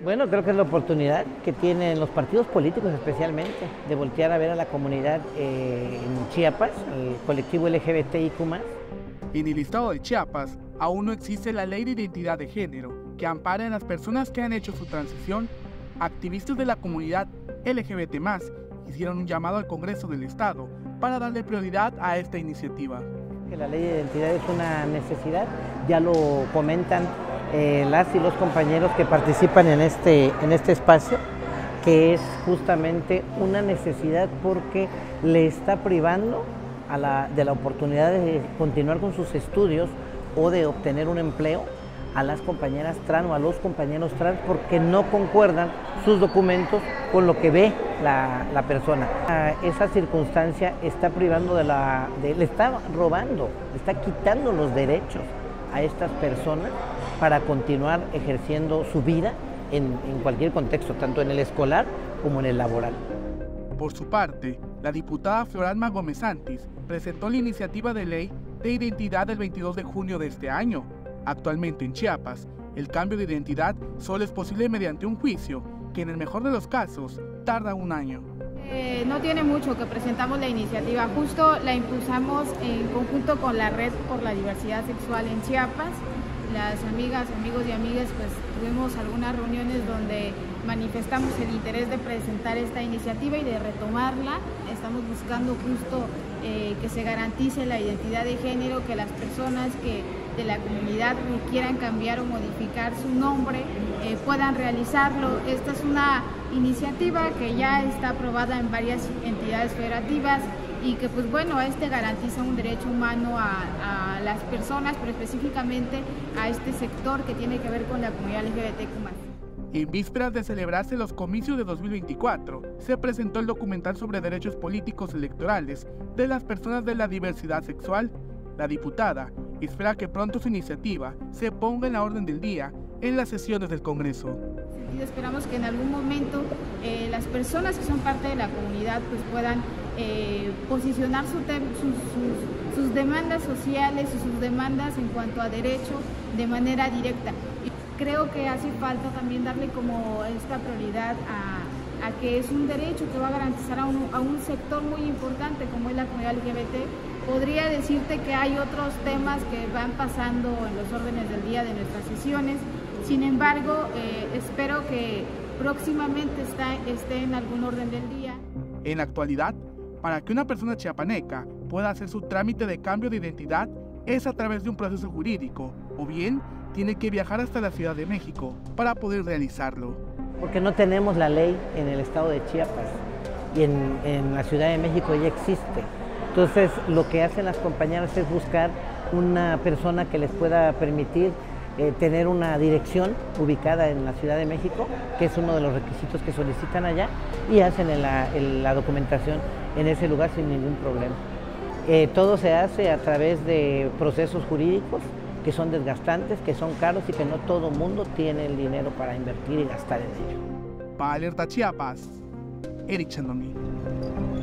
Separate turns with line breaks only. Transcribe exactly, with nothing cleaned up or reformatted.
Bueno, creo que es la oportunidad que tienen los partidos políticos especialmente de voltear a ver a la comunidad eh, en Chiapas, el colectivo L G B T I Q más.
En el estado de Chiapas aún no existe la ley de identidad de género que ampare a las personas que han hecho su transición. Activistas de la comunidad L G B T más hicieron un llamado al Congreso del Estado para darle prioridad a esta iniciativa.
Que la ley de identidad es una necesidad, ya lo comentan eh, las y los compañeros que participan en este, en este espacio, que es justamente una necesidad porque le está privando a la, de la oportunidad de continuar con sus estudios o de obtener un empleo a las compañeras trans o a los compañeros trans porque no concuerdan sus documentos con lo que ve la, la persona. Esa circunstancia está privando de la, de, le está robando, le está quitando los derechos a estas personas para continuar ejerciendo su vida en, en cualquier contexto, tanto en el escolar como en el laboral.
Por su parte, la diputada Floralma Gómez Santis presentó la iniciativa de ley de identidad el veintidós de junio de este año. Actualmente en Chiapas, el cambio de identidad solo es posible mediante un juicio, que en el mejor de los casos tarda un año.
Eh, no tiene mucho que presentamos la iniciativa, justo la impulsamos en conjunto con la Red por la Diversidad Sexual en Chiapas. Las amigas, amigos y amigas, pues tuvimos algunas reuniones donde manifestamos el interés de presentar esta iniciativa y de retomarla. Estamos buscando justo eh, que se garantice la identidad de género, que las personas que de la comunidad quieran cambiar o modificar su nombre eh, puedan realizarlo. Esta es una iniciativa que ya está aprobada en varias entidades federativas y que pues bueno, este garantiza un derecho humano a, a las personas, pero específicamente a este sector que tiene que ver con la comunidad L G B T Q más.
En vísperas de celebrarse los comicios de dos mil veinticuatro, se presentó el documental sobre derechos políticos electorales de las personas de la diversidad sexual. La diputada espera que pronto su iniciativa se ponga en la orden del día en las sesiones del Congreso.
Esperamos que en algún momento eh, las personas que son parte de la comunidad pues puedan eh, posicionar su sus, sus, sus demandas sociales y sus demandas en cuanto a derecho de manera directa. Y creo que hace falta también darle como esta prioridad a, a que es un derecho que va a garantizar a un, a un sector muy importante como es la comunidad L G B T. Podría decirte que hay otros temas que van pasando en los órdenes del día de nuestras sesiones. Sin embargo, eh, espero que próximamente está, esté en algún orden del día.
En la actualidad, para que una persona chiapaneca pueda hacer su trámite de cambio de identidad es a través de un proceso jurídico, o bien tiene que viajar hasta la Ciudad de México para poder realizarlo.
Porque no tenemos la ley en el estado de Chiapas y en, en la Ciudad de México ya existe. Entonces, lo que hacen las compañeras es buscar una persona que les pueda permitir eh, tener una dirección ubicada en la Ciudad de México, que es uno de los requisitos que solicitan allá, y hacen en la, en la documentación en ese lugar sin ningún problema. Eh, todo se hace a través de procesos jurídicos que son desgastantes, que son caros y que no todo mundo tiene el dinero para invertir y gastar en ello.
Para Alerta Chiapas, Eric Chandomí.